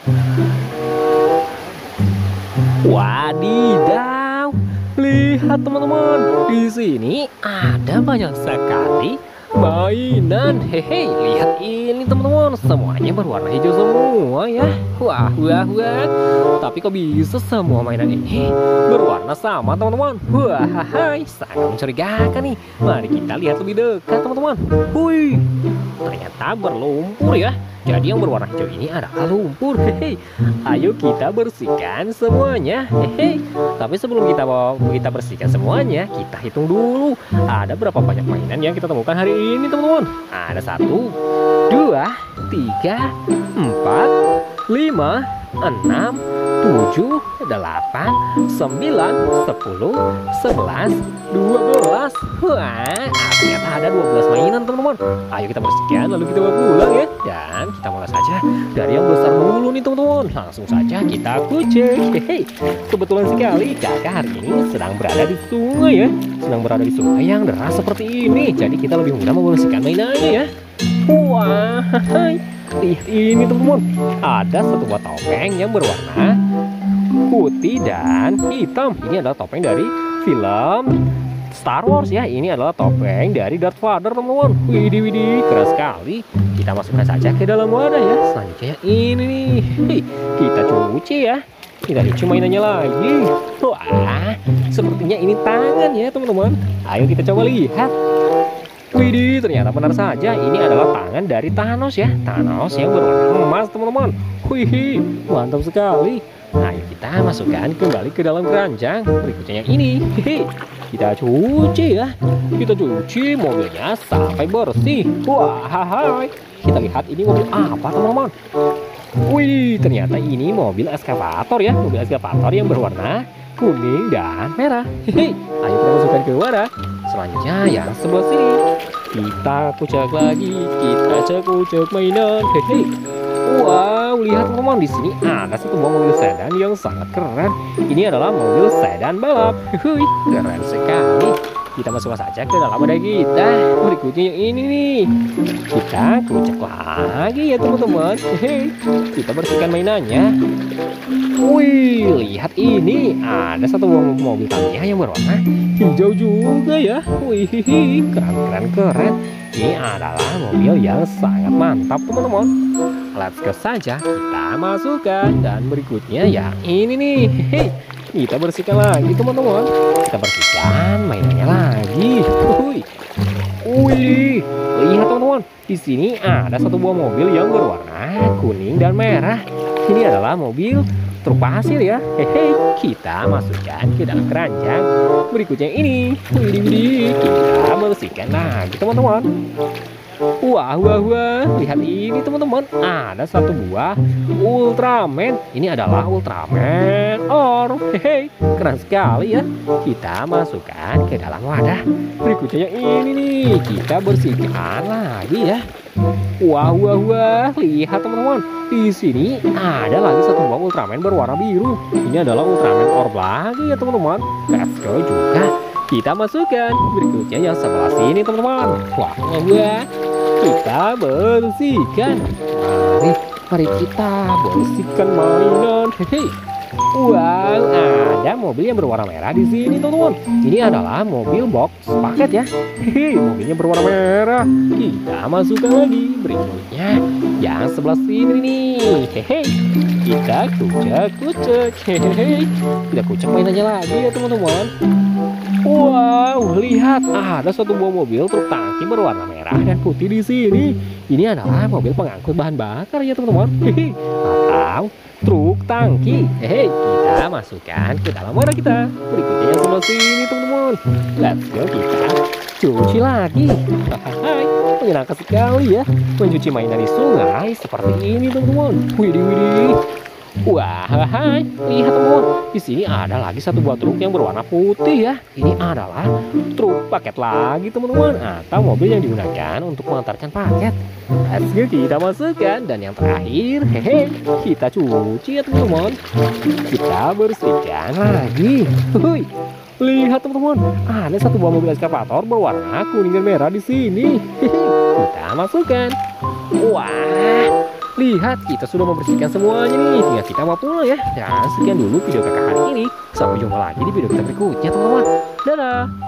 Wadidaw, lihat teman-teman, di sini ada banyak sekali mainan. Hehe, lihat ini teman-teman, semuanya berwarna hijau semua ya. Wah, wah, wah. Tapi kok bisa semua mainan ini berwarna sama teman-teman? Wah, hai, sangat mencurigakan nih. Mari kita lihat lebih dekat teman-teman. Wih, ternyata berlumpur ya. Jadi yang berwarna hijau ini adalah lumpur. Hehe. Ayo kita bersihkan semuanya. Hehe. Tapi sebelum kita bersihkan semuanya, kita hitung dulu ada berapa banyak mainan yang kita temukan hari ini teman-teman. Ada 1, 2, 3, 4, 5, 6, 7, 8, 9, 10, 11, 12. Wah, ternyata ada 12 mainan teman-teman. Ayo kita bersihkan lalu kita bawa pulang ya. Dan kita mulai saja dari yang besar dulu nih teman-teman. Langsung saja kita kucek. Hehe. Kebetulan sekali kakak hari ini sedang berada di sungai ya. Sedang berada di sungai yang deras seperti ini. Jadi kita lebih mudah membersihkan mainannya ya. Wah, lihat ini teman-teman. Ada satu buah topeng yang berwarna putih dan hitam. Ini adalah topeng dari film Star Wars ya. Ini adalah topeng dari Darth Vader teman-teman. Widih, widih, keren sekali. Kita masukkan saja ke dalam wadah ya. Selanjutnya ini nih. Kita cuci ya. Kita cuci mainannya lagi. Wah, sepertinya ini tangan ya teman-teman. Ayo kita coba lihat. Widih, ternyata benar saja. Ini adalah tangan dari Thanos ya. Thanos yang berwarna emas teman-teman. Wih, mantap sekali. Ayo kita masukkan kembali ke dalam keranjang. Berikutnya yang ini. Kita cuci ya. Kita cuci mobilnya sampai bersih. Wah, hai. Kita lihat ini mobil apa teman-teman. Wih, ternyata ini mobil eskavator ya. Mobil eskavator yang berwarna kuning dan merah. Ayo kita masukkan ke wadah. Selanjutnya yang sebelah sini. Kita kucek lagi. Kita kucek mainan. Hehe. Wow, lihat teman-teman, di sini ada satu buah mobil sedan yang sangat keren. Ini adalah mobil sedan balap. Hui, keren sekali. Kita masukkan saja ke dalam wadah kita. Berikutnya yang ini nih. Kita kucek lagi ya teman-teman. Hehe. Kita bersihkan mainannya. Wih, lihat ini. Ada satu buah mobil Tamiya yang berwarna hijau juga ya. Wih, keren, keren, keren. Ini adalah mobil yang sangat mantap teman-teman. Let's go saja, kita masukkan. Dan berikutnya ya ini nih. Kita bersihkan lagi teman-teman. Kita bersihkan mainannya lagi. Wih, lihat teman-teman. Di sini ada satu buah mobil yang berwarna kuning dan merah. Ini adalah mobil truk pasir ya. Hehe, kita masukkan ke dalam keranjang. Berikutnya ini. Widih, kita bersihkan lagi teman-teman. Wah, wah, wah. Lihat ini teman-teman. Ada satu buah Ultraman. Ini adalah Ultraman Orb. Hehe, keren sekali ya. Kita masukkan ke dalam wadah. Berikutnya yang ini nih. Kita bersihkan lagi ya. Wah, wah, wah. Lihat teman-teman. Di sini ada lagi satu buah Ultraman berwarna biru. Ini adalah Ultraman Orb lagi ya teman-teman. Let's go juga. Kita masukkan. Berikutnya yang sebelah sini teman-teman. Wah, wah, wah. Kita bersihkan. Mari kita bersihkan mainan. Hehe. Wow, ada mobil yang berwarna merah di sini teman-teman. Ini adalah mobil box paket ya. Hehe, mobilnya berwarna merah. Kita masukkan lagi. Berikutnya yang sebelah sini nih. Hehe. Kita kucek. Hehe. Kita kucek mainannya lagi ya teman-teman. Wow, lihat ada satu buah mobil truk tangki berwarna merah dan putih di sini. Ini adalah mobil pengangkut bahan bakar ya teman-teman. Hehe. Atau truk tangki. Hehe, kita masukkan ke dalam wadah kita. Berikutnya yang sebelah sini teman-teman. Let's go, kita cuci lagi. Hai, menyenangkan sekali ya mencuci mainan di sungai seperti ini teman-teman. Widih, widih. Wah, hai, lihat teman-teman. Di sini ada lagi satu buah truk yang berwarna putih ya. Ini adalah truk paket lagi teman-teman, atau mobil yang digunakan untuk mengantarkan paket. Let's go, kita masukkan. Dan yang terakhir, hehe, kita cuci ya teman-teman. Kita bersihkan lagi. Hui, lihat teman-teman, ada satu buah mobil eskavator berwarna kuning dan merah di sini. Hehe, kita masukkan. Wah, Lihat, kita sudah membersihkan semuanya nih. Tinggal kita mau pulang ya. Dan sekian dulu video kakak hari ini. Sampai jumpa lagi di video kita berikutnya teman-teman. Dadah.